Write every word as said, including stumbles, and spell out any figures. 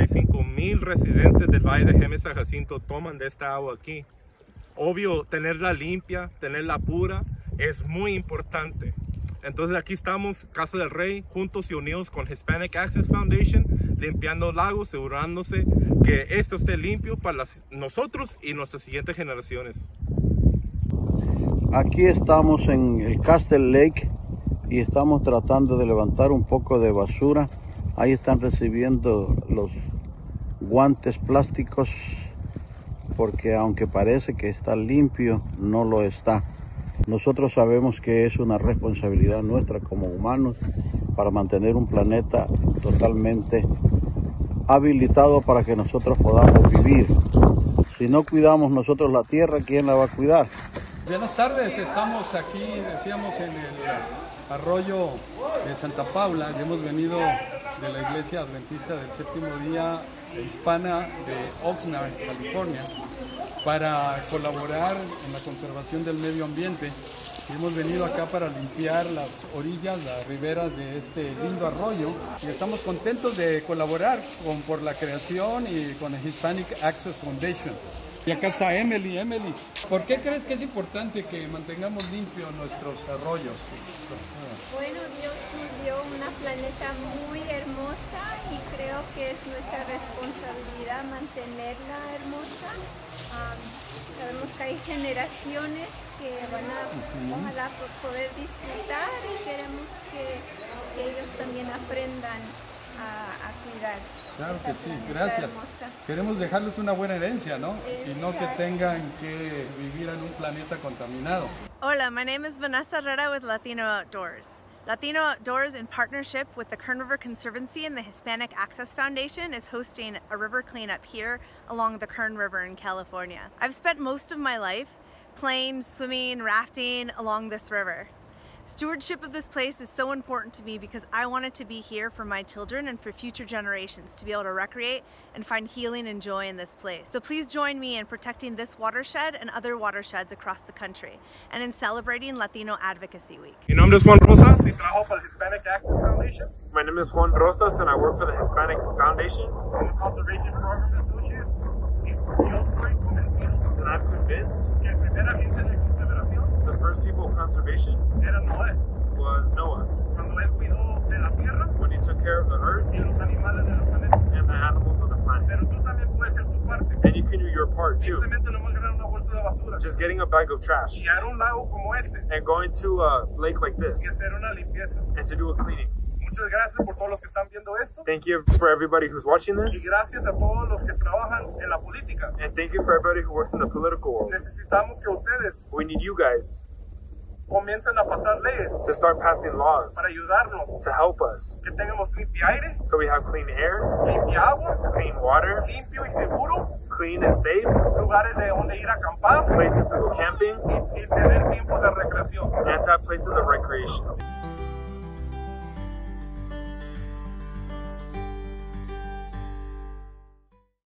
cuarenta y cinco mil residentes del Valle de Jeme San Jacinto toman de esta agua aquí. Obvio, tenerla limpia, tenerla pura, es muy importante. Entonces aquí estamos, Casa del Rey, juntos y unidos con Hispanic Access Foundation, limpiando lagos, asegurándose que esto esté limpio para las, nosotros y nuestras siguientes generaciones. Aquí estamos en el Castle Lake y estamos tratando de levantar un poco de basura. Ahí están recibiendo los guantes plásticos porque aunque parece que está limpio, no lo está. Nosotros sabemos que es una responsabilidad nuestra como humanos para mantener un planeta totalmente habilitado para que nosotros podamos vivir. Si no cuidamos nosotros la tierra, ¿quién la va a cuidar? Buenas tardes, estamos aquí, decíamos, en el arroyo de Santa Paula. Hemos venido de la Iglesia Adventista del Séptimo Día Hispana de Oxnard, California, para colaborar en la conservación del medio ambiente. Hemos venido acá para limpiar las orillas, las riberas de este lindo arroyo y estamos contentos de colaborar con, por la creación y con el Hispanic Access Foundation. Y acá está Emily. Emily, ¿por qué crees que es importante que mantengamos limpios nuestros arroyos? Bueno, Dios nos dio una planeta muy hermosa y creo que es nuestra responsabilidad mantenerla hermosa. Um, sabemos que hay generaciones que van a uh-huh. ojalá poder disfrutar y queremos que, que ellos también aprendan a, a cuidar. Claro que sí, gracias. Hermosa. Queremos dejarles una buena herencia, ¿no? Y no que tengan que vivir en un planeta contaminado. Hola, my name is Vanessa Herrera with Latino Outdoors. Latino Outdoors, in partnership with the Kern River Conservancy and the Hispanic Access Foundation, is hosting a river cleanup here along the Kern River in California. I've spent most of my life playing, swimming, rafting along this river. Stewardship of this place is so important to me because I want it to be here for my children and for future generations to be able to recreate and find healing and joy in this place. So please join me in protecting this watershed and other watersheds across the country and in celebrating Latino Advocacy Week. Mi nombre es Juan Rosas y trabajo para el Hispanic Access Foundation. My name is Juan Rosas and I work for the Hispanic Foundation. I'm a Conservation Program Associate. Yo estoy convencido and I'm convinced que el primer agente de conservación the first people of conservation era Noé. was Noah. Cuando él cuidó de la tierra when he took care of the earth y los animales de la planeta. and the animals of the planet. Pero tú también puedes ser tu parte. And you can do your part too. Simplemente nomás ganar una bolsa de basura. Just getting a bag of trash Y a un lago como este. and going to a lake like this Y hacer una limpieza. and to do a cleaning. Muchas gracias por todos los que están viendo esto. Thank you for everybody who's watching Y this. gracias a todos los que trabajan en la política. And thank you for everybody who works in the political world. Necesitamos que ustedes We need you guys comiencen a pasar leyes to start passing laws para ayudarnos. to help us Que tengamos limpio aire, so we have clean air, limpia agua, clean water, limpio y seguro, clean and safe, lugares de donde ir a acampar places to go camping, y, y tener tiempo de recreación. and to have places of recreation.